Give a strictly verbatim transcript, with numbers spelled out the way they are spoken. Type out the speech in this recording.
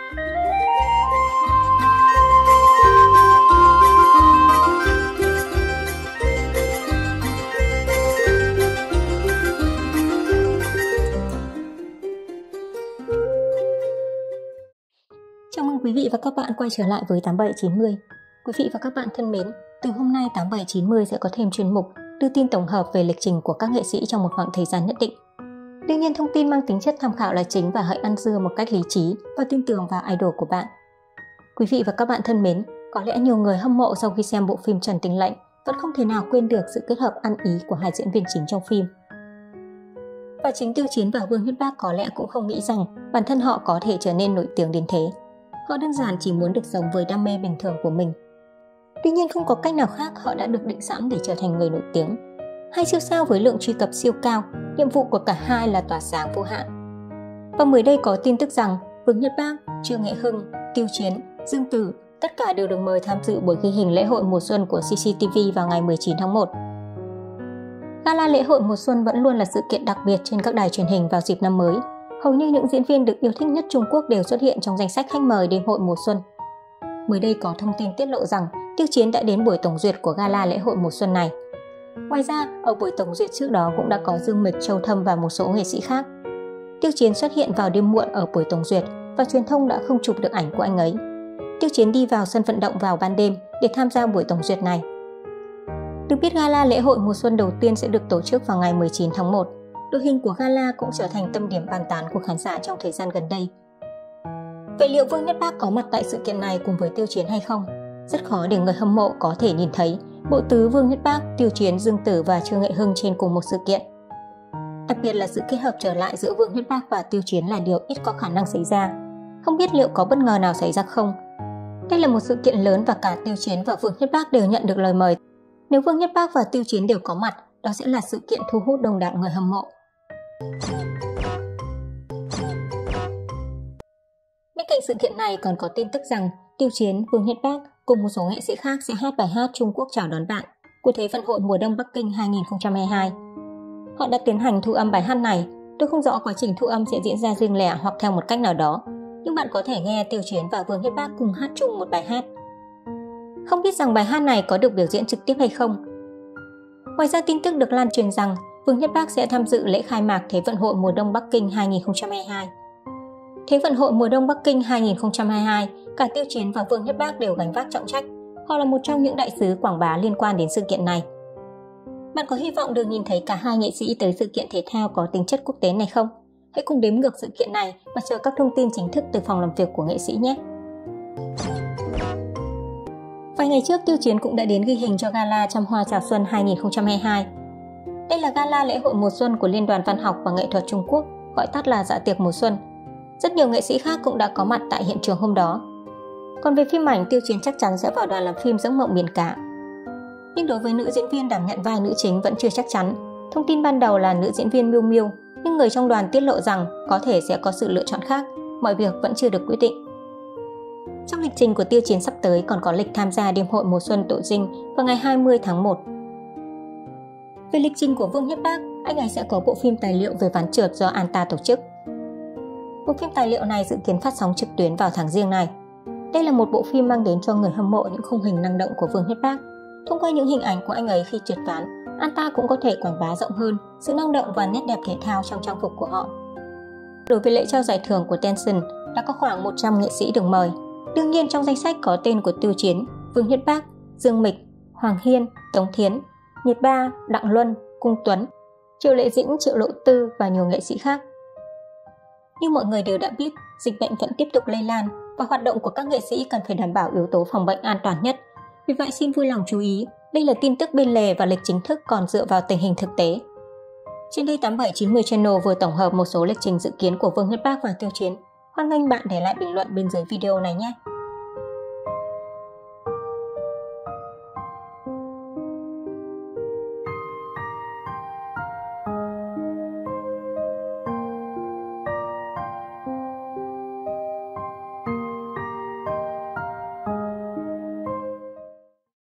Chào mừng quý vị và các bạn quay trở lại với tám bảy chín mươi. Quý vị và các bạn thân mến, từ hôm nay tám bảy chín mươi sẽ có thêm chuyên mục đưa tin tổng hợp về lịch trình của các nghệ sĩ trong một khoảng thời gian nhất định. Đương nhiên thông tin mang tính chất tham khảo là chính và hãy ăn dưa một cách lý trí và tin tưởng vào idol của bạn. Quý vị và các bạn thân mến, có lẽ nhiều người hâm mộ sau khi xem bộ phim Trần Tình Lệnh vẫn không thể nào quên được sự kết hợp ăn ý của hai diễn viên chính trong phim. Và chính Tiêu Chiến và Vương Nhất Bác có lẽ cũng không nghĩ rằng bản thân họ có thể trở nên nổi tiếng đến thế. Họ đơn giản chỉ muốn được sống với đam mê bình thường của mình. Tuy nhiên không có cách nào khác, họ đã được định sẵn để trở thành người nổi tiếng. Hai siêu sao với lượng truy cập siêu cao, nhiệm vụ của cả hai là tỏa sáng vô hạn. Và mới đây có tin tức rằng Vương Nhất Bác, Trương Nghệ Hưng, Tiêu Chiến, Dương Tử tất cả đều được mời tham dự buổi ghi hình lễ hội mùa xuân của xê xê tê vê vào ngày mười chín tháng một. Gala lễ hội mùa xuân vẫn luôn là sự kiện đặc biệt trên các đài truyền hình vào dịp năm mới. Hầu như những diễn viên được yêu thích nhất Trung Quốc đều xuất hiện trong danh sách khách mời đêm hội mùa xuân. Mới đây có thông tin tiết lộ rằng Tiêu Chiến đã đến buổi tổng duyệt của gala lễ hội mùa xuân này. Ngoài ra, ở buổi tổng duyệt trước đó cũng đã có Dương Mịch, Châu Thâm và một số nghệ sĩ khác. Tiêu Chiến xuất hiện vào đêm muộn ở buổi tổng duyệt và truyền thông đã không chụp được ảnh của anh ấy. Tiêu Chiến đi vào sân vận động vào ban đêm để tham gia buổi tổng duyệt này. Được biết gala lễ hội mùa xuân đầu tiên sẽ được tổ chức vào ngày mười chín tháng một. Đội hình của gala cũng trở thành tâm điểm bàn tán của khán giả trong thời gian gần đây. Vậy liệu Vương Nhất Bác có mặt tại sự kiện này cùng với Tiêu Chiến hay không? Rất khó để người hâm mộ có thể nhìn thấy bộ tứ Vương Nhất Bác, Tiêu Chiến, Dương Tử và Trương Nghệ Hưng trên cùng một sự kiện. Đặc biệt là sự kết hợp trở lại giữa Vương Nhất Bác và Tiêu Chiến là điều ít có khả năng xảy ra. Không biết liệu có bất ngờ nào xảy ra không? Đây là một sự kiện lớn và cả Tiêu Chiến và Vương Nhất Bác đều nhận được lời mời. Nếu Vương Nhất Bác và Tiêu Chiến đều có mặt, đó sẽ là sự kiện thu hút đông đảo người hâm mộ. Bên cạnh sự kiện này còn có tin tức rằng Tiêu Chiến, Vương Nhất Bác cùng một số nghệ sĩ khác sẽ hát bài hát Trung Quốc chào đón bạn của Thế vận hội mùa đông Bắc Kinh hai không hai hai. Họ đã tiến hành thu âm bài hát này. Tôi không rõ quá trình thu âm sẽ diễn ra riêng lẻ hoặc theo một cách nào đó, nhưng bạn có thể nghe Tiêu Chiến và Vương Nhất Bác cùng hát chung một bài hát. Không biết rằng bài hát này có được biểu diễn trực tiếp hay không. Ngoài ra tin tức được lan truyền rằng Vương Nhất Bác sẽ tham dự lễ khai mạc Thế vận hội mùa đông Bắc Kinh hai không hai hai. Thế vận hội mùa đông Bắc Kinh hai không hai hai, cả Tiêu Chiến và Vương Nhất Bác đều gánh vác trọng trách. Họ là một trong những đại sứ quảng bá liên quan đến sự kiện này. Bạn có hy vọng được nhìn thấy cả hai nghệ sĩ tới sự kiện thể thao có tính chất quốc tế này không? Hãy cùng đếm ngược sự kiện này và chờ các thông tin chính thức từ phòng làm việc của nghệ sĩ nhé! Vài ngày trước, Tiêu Chiến cũng đã đến ghi hình cho gala Trăm Hoa Chào Xuân hai không hai hai. Đây là gala lễ hội mùa xuân của Liên đoàn Văn học và Nghệ thuật Trung Quốc, gọi tắt là Dạ tiệc mùa xuân. Rất nhiều nghệ sĩ khác cũng đã có mặt tại hiện trường hôm đó. Còn về phim ảnh, Tiêu Chiến chắc chắn sẽ vào đoàn làm phim Giấc mộng biển cả. Nhưng đối với nữ diễn viên đảm nhận vai nữ chính vẫn chưa chắc chắn. Thông tin ban đầu là nữ diễn viên Miu Miu, nhưng người trong đoàn tiết lộ rằng có thể sẽ có sự lựa chọn khác, mọi việc vẫn chưa được quyết định. Trong lịch trình của Tiêu Chiến sắp tới còn có lịch tham gia đêm hội mùa xuân Tổ Dinh vào ngày hai mươi tháng một. Về lịch trình của Vương Nhất Bác, anh ấy sẽ có bộ phim tài liệu về ván trượt do Anta tổ chức. Bộ phim tài liệu này dự kiến phát sóng trực tuyến vào tháng Giêng này. Đây là một bộ phim mang đến cho người hâm mộ những khung hình năng động của Vương Nhất Bác. Thông qua những hình ảnh của anh ấy khi trượt ván, Anta cũng có thể quảng bá rộng hơn sự năng động và nét đẹp thể thao trong trang phục của họ. Đối với lễ trao giải thưởng của Tencent, đã có khoảng một trăm nghệ sĩ được mời. Đương nhiên trong danh sách có tên của Tiêu Chiến, Vương Nhất Bác, Dương Mịch, Hoàng Hiên, Tống Thiến, Nhiệt Ba, Đặng Luân, Cung Tuấn, Triệu Lệ Dĩnh, Triệu Lộ Tư và nhiều nghệ sĩ khác. Như mọi người đều đã biết, dịch bệnh vẫn tiếp tục lây lan và hoạt động của các nghệ sĩ cần phải đảm bảo yếu tố phòng bệnh an toàn nhất. Vì vậy xin vui lòng chú ý, đây là tin tức bên lề và lịch chính thức còn dựa vào tình hình thực tế. Trên đây tám bảy chín mươi Channel vừa tổng hợp một số lịch trình dự kiến của Vương Nhất Bác và Tiêu Chiến. Hoan nghênh bạn để lại bình luận bên dưới video này nhé!